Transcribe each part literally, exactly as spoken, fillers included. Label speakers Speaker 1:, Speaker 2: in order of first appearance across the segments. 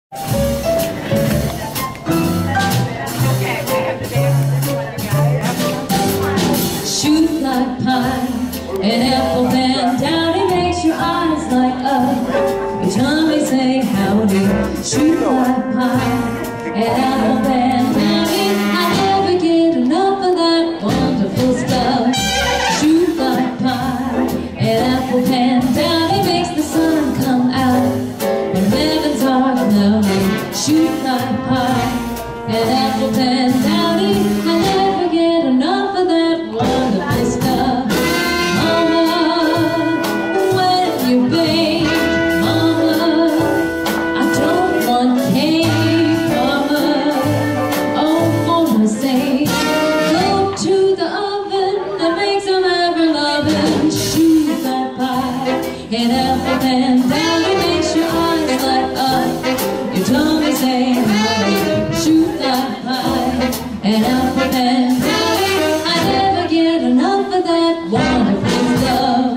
Speaker 1: Shoot like pie, an apple pan down, it makes your eyes light up. Your tummy say howdy. Shoot like pie, an apple pan down, I never get enough of that wonderful stuff. Shoot like pie, an apple pan down, it makes the sun come out when heaven's dark and cloudy. Shoot like pie, an apple pan down, I never get enough of that wonderful stuff. Mama, when you bake, Mama, I don't want cake, Mama. Oh, for my sake, go to the oven that makes them ever loving. Shoot that pie, an apple pan down, it makes your eyes light up. Your tummy say howdy. Shoot that pie, an apple pan down, I never get enough of that wonderful love.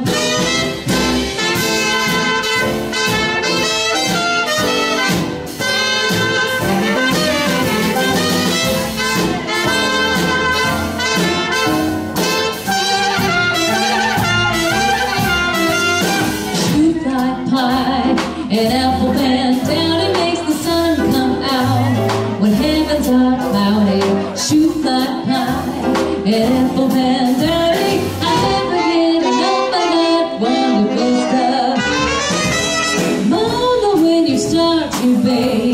Speaker 1: Shoot like pie, an apple pan down, it makes the sun come out when heavens are cloudy. Shoot like pie, an apple pan down, I never get enough of that wonderful stuff. Mama, when you start to bake,